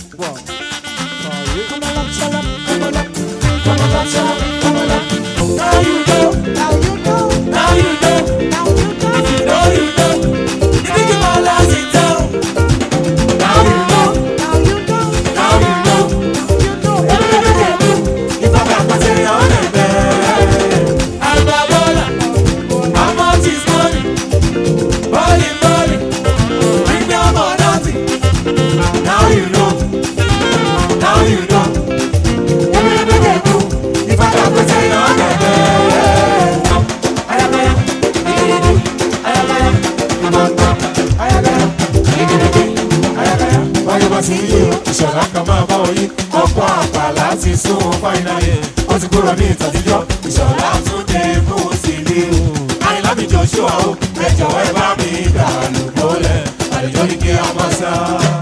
ìṣọ̀lá kan máa bá wọ̀nyí ọ̀pọ̀ àpà láti sún fáìnàlì ó ti kúrò ní ìtàdíjọ́ ìṣọ̀lá tún dé mú sí ní o àyìnlá mi jọ ṣó àwọn ẹjọ́ ẹ bá mi dà lùbọ́lẹ̀ àlejò ní kí a máa sá.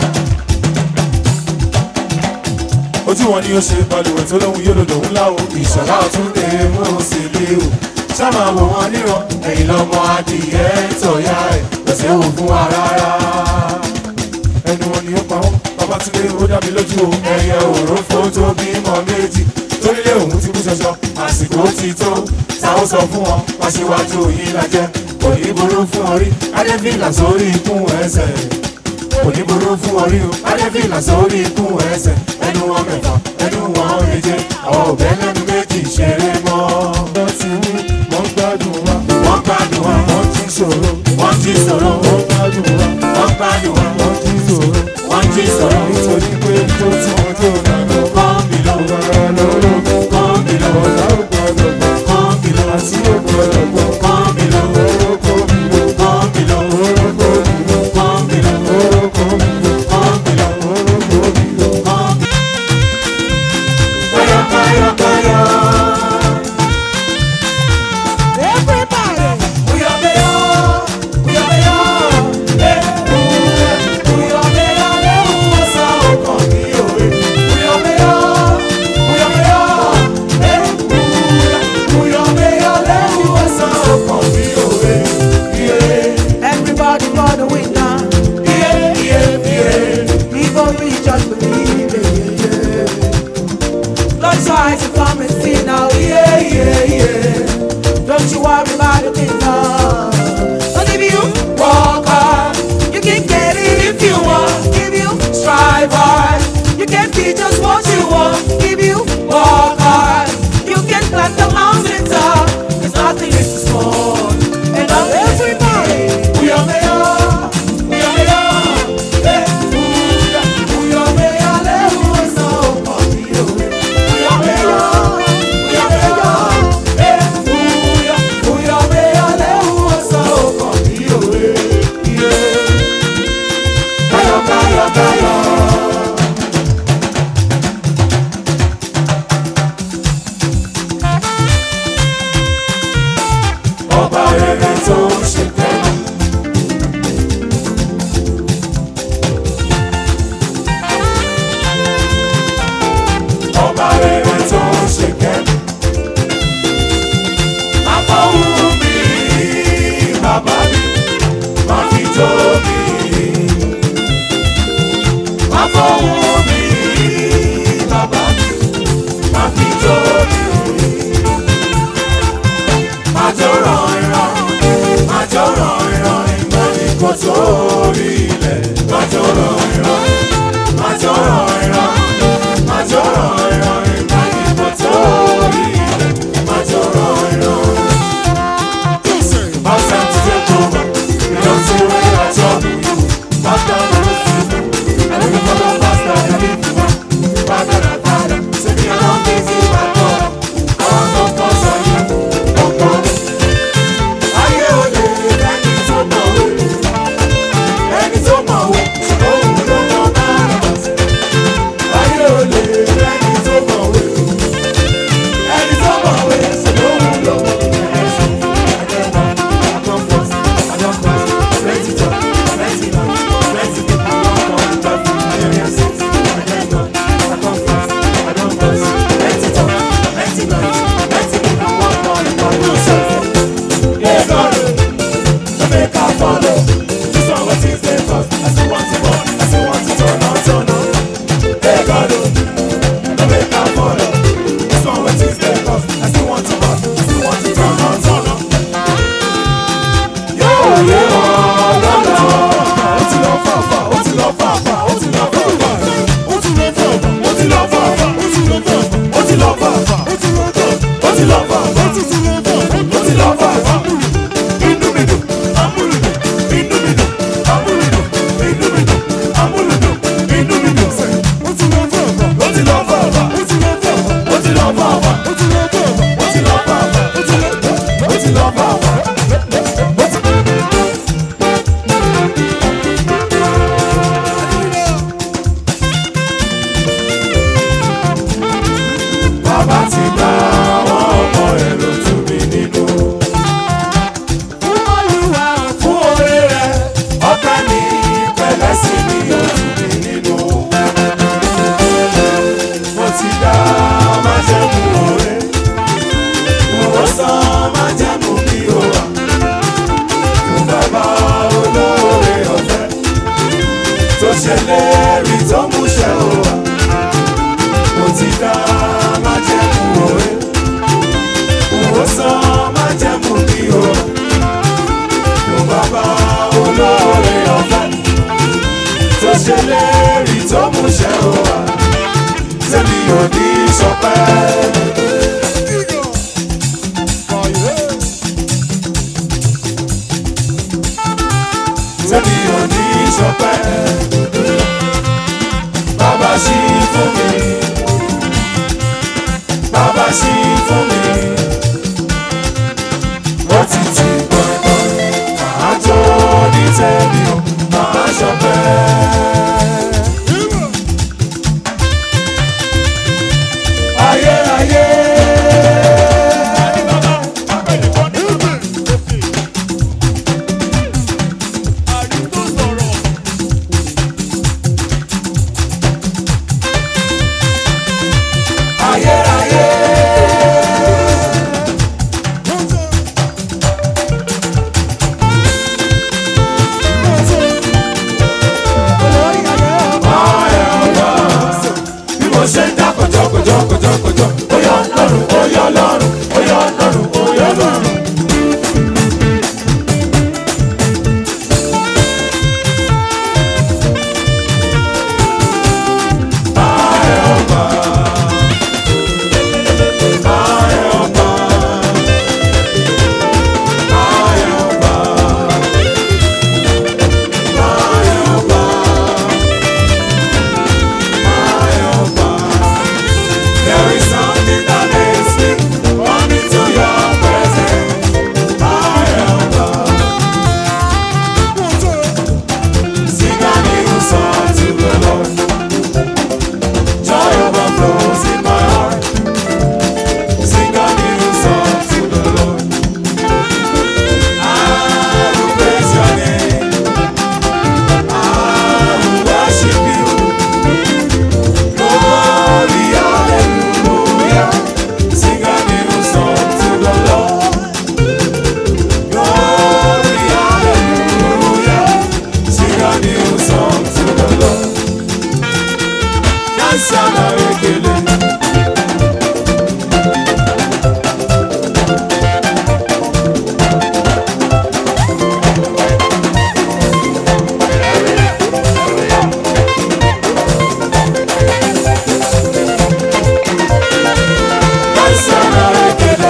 ojú wọn ni ó ṣe balùwẹ̀ tó lóhun yóò lòdò ńlá o ìṣọ̀lá tún dé mú sí ní o sábà wò wọn níran ẹ̀yìn lọ́mọ adìyẹ tọ̀yà ẹ̀ lọ́sẹ̀ wò fún wa rárá ẹnu wọn ni ó pa wọn Babátúndé ó dá mi lójú o ẹyẹ òrófó tó bímọ méjì torílé òun ti kú ṣọṣọ àsìkò ti tó ta ó sọ fún wọn wá síwájú yìí lájẹ kò ní burú fún orí adéfìlà sórí ikún ẹsẹ̀ kò ní burú fún orí o adéfìlà sórí ikún ẹsẹ̀ ẹnu wọn mẹ́fà ẹnu wọn méje àwọn òbẹ lẹ́nu méjì ṣeré mọ́. wọ́n ti wí wọ́n gbádùn wa wọ́n gbádùn wa wọ́n ti sọ̀rọ̀ wọ́n ti sọ̀rọ̀ wọ́n gbádùn wa wọ́n gbádùn wa wọ́n ti sọ̀rọ̀ wọ́n ti sọ̀rọ̀ nítorí pé tó tí wọ́n tó nànà kọ́ńbìlọ́ lọ́rọ́ kọ́ńbìlọ́ ọ̀dà ògbọ́dọ̀ kọ́ńbìlọ́ àti ògbọ́dọ̀ kọ́ńbìlọ́ ọ̀rọ̀ kọ́ńbìlọ́ kọ́ńbìlọ́ ọ̀rọ̀ kọ́ńbìlọ́ kọ́ńbìlọ́ ọ̀rọ̀ kọ́ńbìlọ́ kọ́ńbìlọ́ ọ̀rọ̀ kọ́ńbìlọ́ kọ́ńbìlọ́. Kọ́yọ̀kọ́yọ̀kọ́yọ̀. Don't you worry about a thing, no. But if you work hard, you can get it if you want. If you strive hard, you can be just what you want. If you work hard, you can climb the mountain top. Cause nothing is too small. And not everybody. We are mayor. We are mayor. Hey, we are mayor. Let's go. We are mayor. We are mayor. Ọba rere tó ṣe tẹ́lẹ̀. Ọba rere tó ṣe kẹ́lẹ̀. Má fọwọ́ mi, bàbá mi, má fi jó mi. Má fọwọ́ mi, bàbá mi, má fi jó mi. Májọ̀rọ̀ ìran, májọ̀rọ̀ ìran, ìgbà ní kò sórí ilẹ̀. Májọ̀rọ̀ ìran, májọ̀rọ̀ ìran, májọ̀rọ̀ ìran, ìgbà ní kò sórí ilẹ̀. Májọ̀rọ̀ ìran. Pass time to take over, you don't see where I trouble you. Pass down the road to you, and if you follow faster than if you want. Father and father, say me I don't think it's my God. I want no cause on you, don't go. Ẹni tó mọ̀ wé, òun ló mọ̀ bá God, no make am follow. This one wey things dey cost, I still want to bust, I still want to turn on, turn on. Yóò lọ́la. Ó ti lọ fàfà, ó ti lọ fàfà, ó ti lọ fàfà. Ó ti lọ fàfà, ó ti lọ fàfà, ó ti lọ fàfà, ó ti lọ fàfà, ó ti lọ fàfà, ó ti lọ fàfà, ó ti lọ fàfà. Inú mi dùn, amúlùdùn, inú mi dùn, amúlùdùn, inú mi dùn, amúlùdùn, inú mi dùn. Ó ti lọ fàfà, ó ti lọ fàfà, ó ti lọ fàfà, ó ti lọ fàfà, ó ti lọ fàfà, ó ti lọ fàfà, ó ti lọ fàfà. Bàbá ti gba àwọn ọmọ rẹ̀ ló tù mí nínú. Fún Olúwa fún oore rẹ̀, ọpẹ́ mi pẹ̀lẹ́ sí mi ó tù mí nínú. Mo ti dá májẹ̀mú oore, mo san májẹ̀mú mi ó wà. Fún bàbá olóore ọ̀fẹ́, tó ṣèlérí tó múṣẹ ó wà. Mo ti dá májẹ̀mú oore, mo san májẹ̀mú mi ó wà. Fún bàbá olóore ọ̀fẹ́, tó ṣèlérí tó múṣẹ ó wà. Tẹ́mi ò ní ṣọpẹ́. Tẹ́mi ò ní ṣọpẹ́. Bàbá ṣí fún mi. Bàbá ṣí fún mi. Ó ti ti gbọ̀ngbọ̀n. Màá jó ní tẹ́mi ò, màá ṣọpẹ́. Ayé ayé. Ayé ayé. Bí mo ṣe ń dá kọjọ́, ó yọ lọ́rùn, ó yọ lọ́rùn, ó yọ lọ́rùn, ó yọ lọ́rùn. There is something that makes me come into your presence, my helper. Sing a new song to the Lord. Joy overflows in my heart. Sing a new song to the Lord. I will praise your name. I will worship you. Glory, hallelujah. Sing a new song to the Lord. Glory, hallelujah. Sing a new song to the Lord. Dance and arekele. Dance and arekele.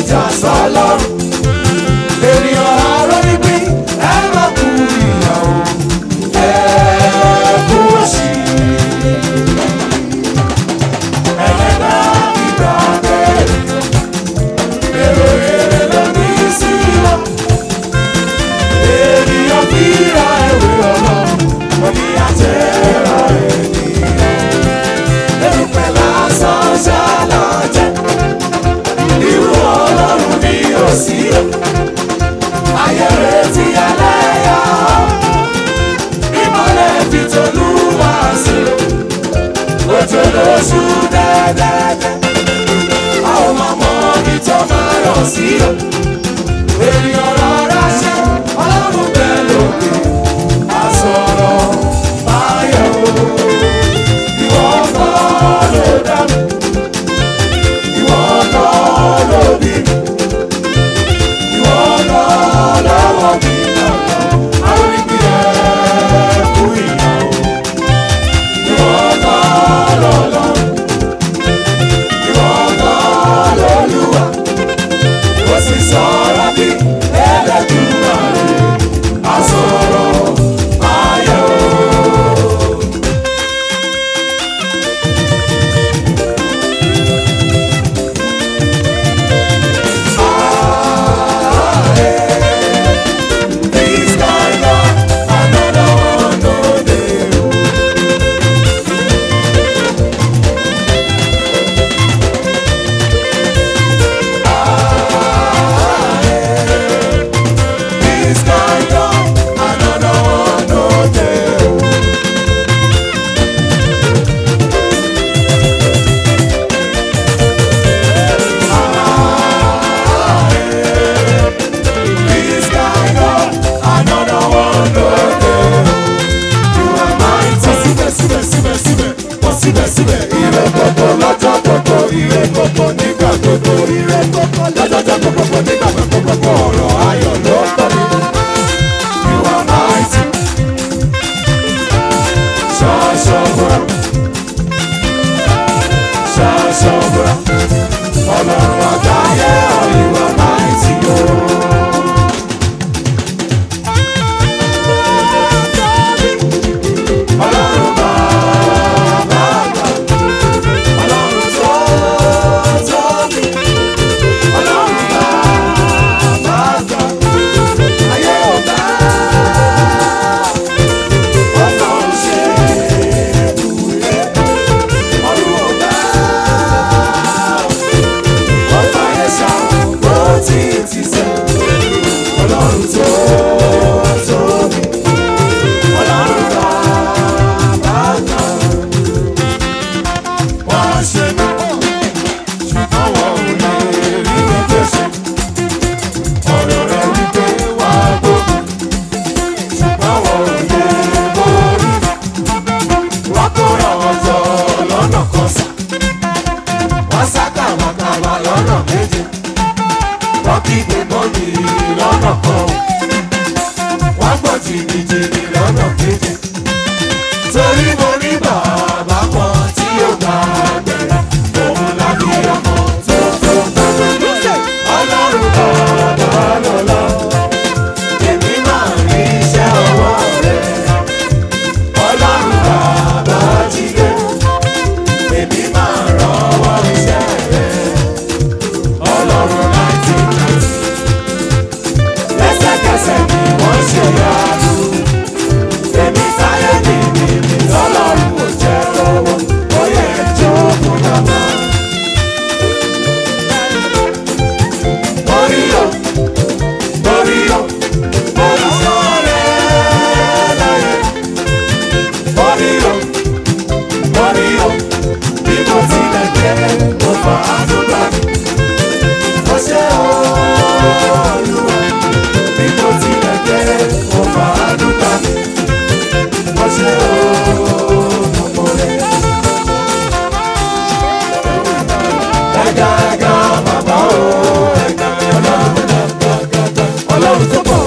ìjà sọ́lọ́run. Ènìyàn arọ́ níbí ẹ má kú ìyàwó ẹ kú òṣì. Ẹlẹ́dà ìgbà bẹ́ẹ̀ èrò èrè ló ní sí wa. Ènìyàn fíra ẹ̀wé ọlọ́run wọ́n ní àjẹrà ènìyàn. Erùpẹ̀ lásán ṣálájẹ́ irú ọlọ́run ní òsì o. Ayé retí ẹlẹ́yà ìmọ̀lẹ̀ fi t'Olúwa sí o. Ojú lóṣù dẹ́dẹ́dẹ́ a ò máa mọ ibi tó máa rọ̀ sí o. Ènìyàn rọra ṣe ọlọ́run bẹ́ẹ̀ lókè àsọ̀rọ̀ báyọ̀ o. Ìwọ kọ́ ló dá mi, ìwọ kọ́ ló bí mi, ìwọ kọ́ lọ́wọ́ mi dàgbà. Àwọn ìpín ẹ̀ kú ìyàwó. Ìwọ kọ́ lọ́lọ́run, ìwọ kọ́ lọ́lúwa. Ó sì sọ̀rọ̀ bí Ẹlẹ́dùmarè àsọ̀rọ̀ báyọ̀ o. This kind of another one no dey o. This kind of another one no dey o. This kind of another one no dey o. You are mighty. Síbẹ̀síbẹ̀ ire gbogbo lọ́jọ́ gbogbo, ire gbogbo nígbà gbogbo, ire gbogbo lọ́jọ́jọ́ gbogbo nígbà gbogbo, ọ̀rọ̀ ayọ̀ ló ń tọ́ mi. You are mighty. Ṣaṣọ́bùrà, ṣaṣọ́bùrà, ọlọ́run àgbáyé ọ̀ you are mighty o. Ọlọ́run bàbá àgbà, ọlọ́run tó tóbi, ọlọ́run bàbá àgbà, ayé ò bá ọ̀tọ̀ ṣe ibùgbé, ọ̀run ò bá ọ̀tọ̀ ayé ṣàkóso títí sẹ́. Ọlọ́run tó tóbi, ọlọ́run bàbá àgbà. Wọ́n ṣe mí, ṣùgbọ́n wọn ò lè rí mi gbèsè. Ọ̀rọ̀ rẹ̀ wípé wá gbógun, ṣùgbọ́n wọn ò lè borí mi. Wọ́n kóra wọn jọ lọ́nà kan sá, wọ́n sá kàwàkàwà lọ́nà méje. Wọ́n kígbe mọ́ mi lọ́nà kan, wọ́n gbọ́ jìnnìjìnnì lọ́nà méje. Torí mo ní bàbá kan tí ó gbà gbẹ̀rẹ̀, òun lábí ọmọ tó gbàgbé. Ọlọ́run bàbá lọ́lá, èmi máa rí iṣẹ́ ọwọ́ rẹ̀. Ọlọ́run bàbá jíde, èmi máa rọ́wọ́ iṣẹ́ rẹ̀. Ọlọ́run 1990, lẹ́sẹ̀kẹsẹ̀ ni wọ́n ṣe yàrá. Èmi táyé mi Ọlọ́run ò jẹ́ lọ́wọ́, ó yẹ jókòó dàgbà. Orí o, orí o, orí sọ̀rẹ́ láyé. Orí o, bí mo tilẹ̀ jẹ́, mo fà á dúgbà mi. Ó ṣe Olúwa, bí mo tilẹ̀ jẹ́, mo fà á dúgbà mi. Ó ṣe ọmọ rẹ̀. Ẹ̀gá bàbá o, ẹ̀gá ọlọ́run tó pọ̀.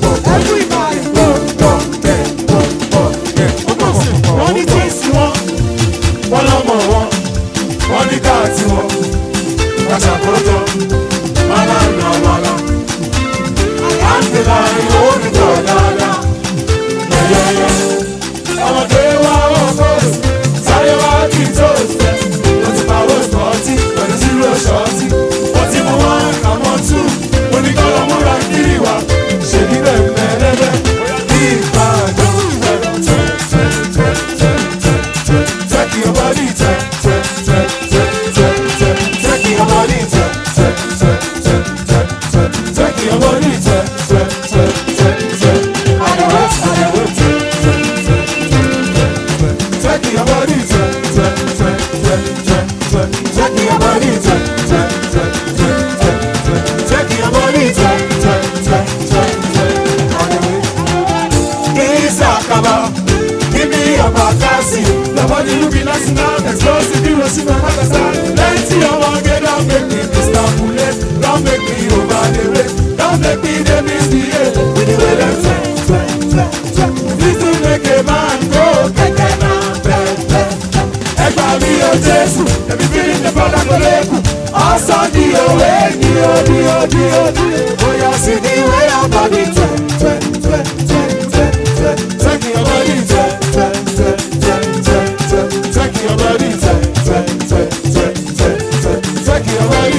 Wọ́n ní tíìsì wọn, wọ́n lọ́mọ wọn, wọ́n ní káàtì wọn. Kàṣàkójọ, màlá the line, hold the door, yeah. Ọmọdé wa wọ́n fọ́ọ̀sì, sáré wá kí n tó ṣe. Mo ti pa owó ìfọ̀ọ́tì, pẹ̀lú zero ṣọ́ọ̀tì. Mo ti mú one àmọ́ two, mo ní kọ́ lọ́mú ra kiri wa. Ṣèbí bẹ́ẹ̀ mẹ́rẹ́rẹ́, bí ìpàdé. Take your body, take your body, take your body, Nobody looking nice now, explosive, Hiroshima, Nagasaki. Plenty of one get don't make me miscalculate, don't make me over the rate, don't make me the misbehave. With the way them this will make a man go, take a man, Egba mi o Jesu, let me feel in the brother go leku. Also the way, oh yeah, see the way our body take your body, take your body, take your body,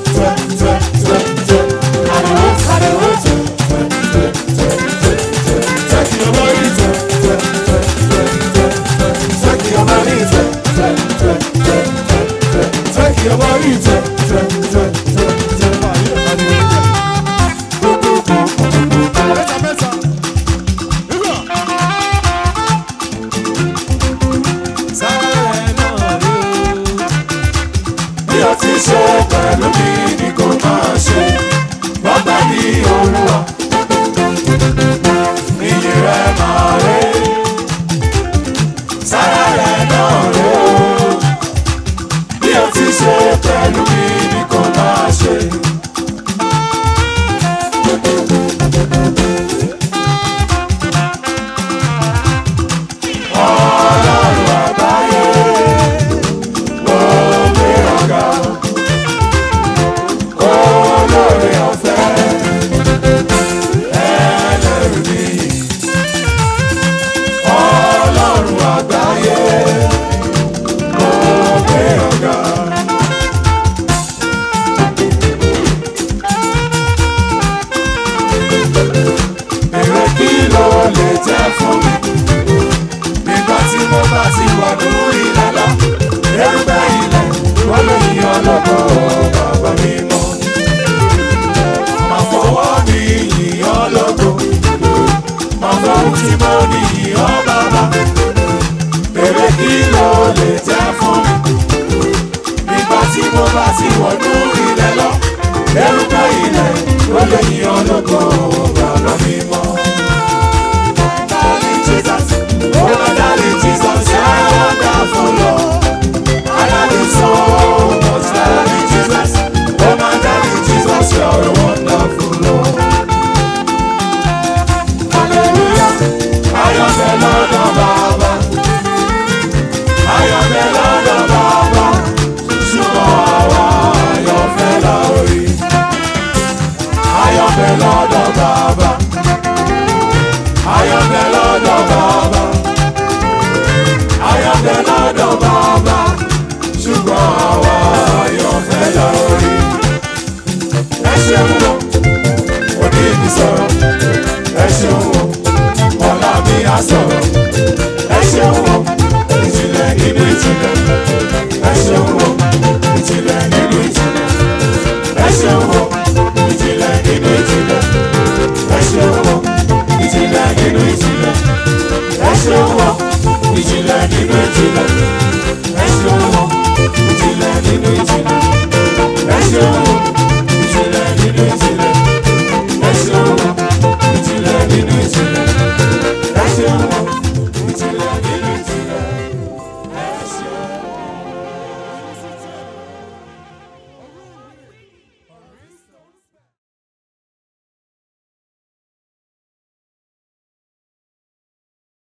pẹ̀lú mi ni kò máa ṣe bọ́gbà ní Olúwa níyì rẹ̀ máa rẹ̀ sára rẹ̀ náà rẹ̀ o bí o ti ṣe pẹ̀lú mi ni kò máa ṣe. Ọlọ́run àgbáyé mo gbé ọ̀gá. Ẹ ṣeun o, ìjìnlẹ̀ nínú ìjìnlẹ̀.